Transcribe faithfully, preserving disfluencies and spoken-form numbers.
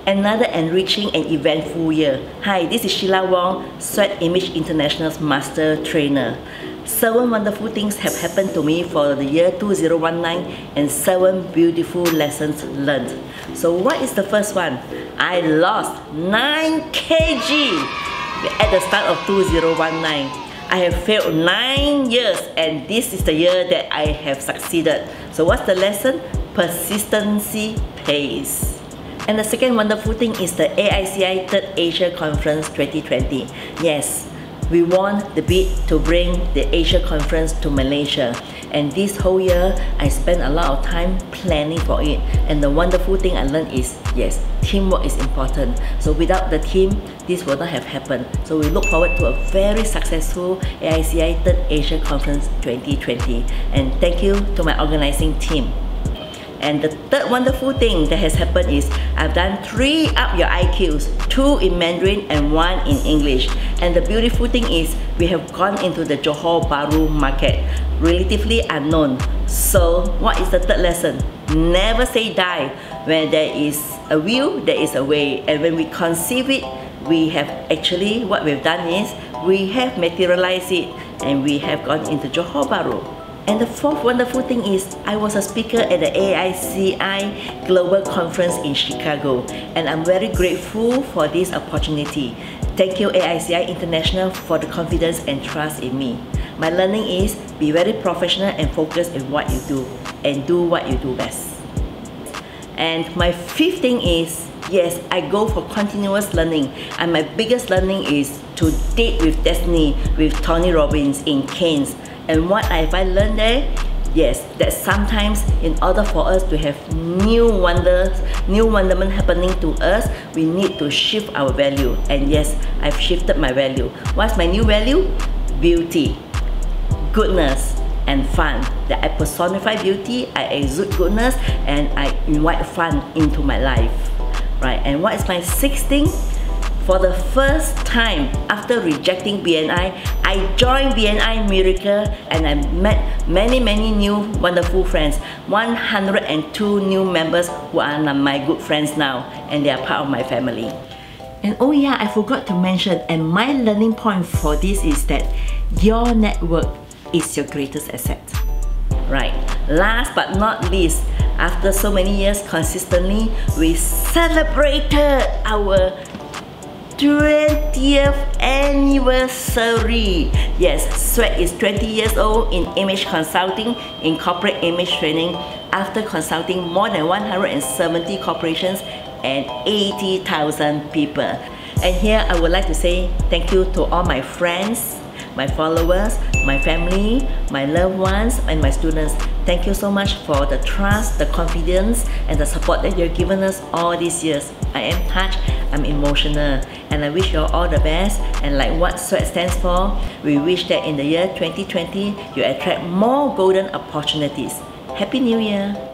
another enriching and eventful year. Hi, this is Sheila Wong, Sweat Image International's Master Trainer. Seven wonderful things have happened to me for the year two thousand nineteen and seven beautiful lessons learned. So what is the first one? I lost nine kilograms at the start of two thousand nineteen. I have failed nine years and this is the year that I have succeeded. So what's the lesson? Persistency pays. And the second wonderful thing is the A I C I Third Asia Conference twenty twenty. Yes, we won the bid to bring the Asia Conference to Malaysia. And this whole year, I spent a lot of time planning for it. And the wonderful thing I learned is, yes, teamwork is important. So without the team, this would not have happened. So we look forward to a very successful A I C I Third Asia Conference twenty twenty. And thank you to my organizing team. And the third wonderful thing that has happened is I've done three Up Your I Qs, two in Mandarin and one in English. And the beautiful thing is we have gone into the Johor Bahru market, relatively unknown. So what is the third lesson? Never say die. When there is a will, there is a way. And when we conceive it, we have actually, what we've done is we have materialized it and we have gone into Johor Bahru. And the fourth wonderful thing is I was a speaker at the A I C I Global Conference in Chicago, and I'm very grateful for this opportunity. Thank you A I C I International for the confidence and trust in me. My learning is be very professional and focused in what you do and do what you do best. And my fifth thing is, yes, I go for continuous learning, and my biggest learning is to date with destiny with Tony Robbins in Cairns. And what have I learned there? Yes, that sometimes in order for us to have new wonders, new wonderment happening to us, we need to shift our value. And yes, I've shifted my value. What's my new value? Beauty, goodness, and fun. That I personify beauty, I exude goodness, and I invite fun into my life. Right, and what is my sixth thing? For the first time after rejecting B N I, I joined B N I Miracle and I met many many new wonderful friends. one hundred two new members who are my good friends now, and they are part of my family. And oh yeah, I forgot to mention, and my learning point for this is that your network is your greatest asset. Right, last but not least, after so many years consistently, we celebrated our twentieth anniversary. Yes, Sweat is twenty years old in image consulting, in corporate image training, after consulting more than one hundred seventy corporations and eighty thousand people. And here I would like to say thank you to all my friends, my followers, my family, my loved ones, and my students. Thank you so much for the trust, the confidence, and the support that you've given us all these years. I am touched, I'm emotional, and I wish you all the best. And like what Sweat stands for, we wish that in the year twenty twenty, you attract more golden opportunities. Happy New Year!